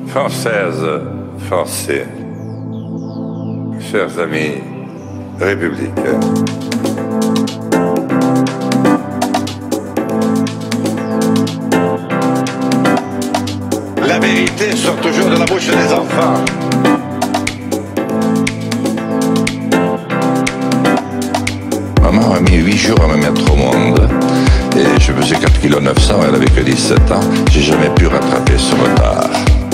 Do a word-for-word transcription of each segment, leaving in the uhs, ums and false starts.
Françaises, Français, chers amis républicains, la vérité sort toujours de la bouche des enfants. Maman a mis huit jours à me mettre au monde. Et je faisais quatre virgule neuf kilos, elle avait que dix-sept ans. J'ai jamais pu rattraper ce retard.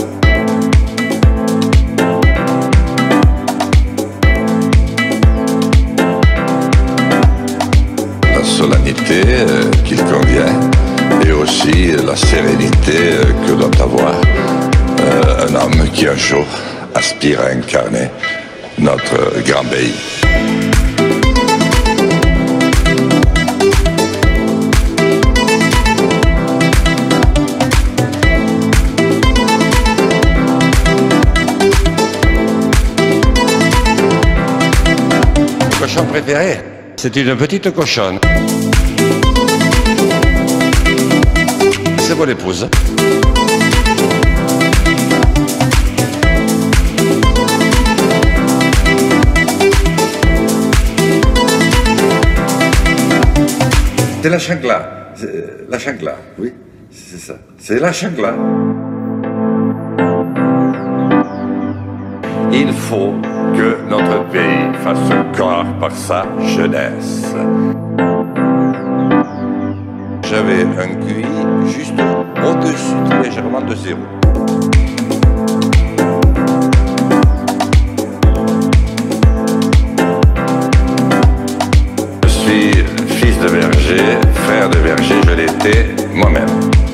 La solennité euh, qu'il convient et aussi la sérénité euh, que doit avoir euh, un homme qui un jour aspire à incarner notre grand pays. Cochon préféré, c'est une petite cochonne. C'est mon épouse. C'est la chancla. La chancla, oui, c'est ça. C'est la chancla. Il faut que notre pays fasse corps par sa jeunesse. J'avais un Q I juste au-dessus, légèrement de zéro. Je suis fils de berger, frère de berger, je l'étais moi-même.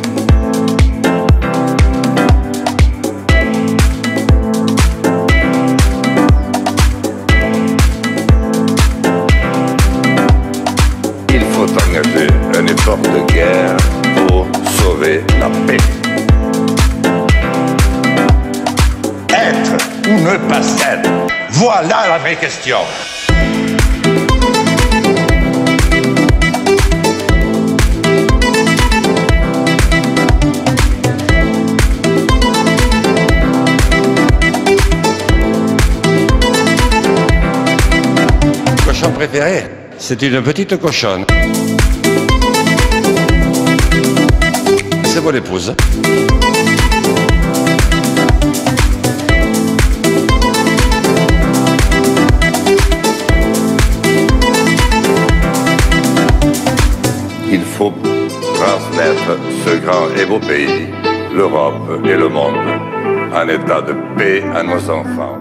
Engager un effort de guerre pour sauver la paix. Être ou ne pas être, voilà la vraie question. Cochon préféré, c'est une petite cochonne. C'est mon épouse. Il faut transmettre ce grand et beau pays, l'Europe et le monde, en état de paix à nos enfants.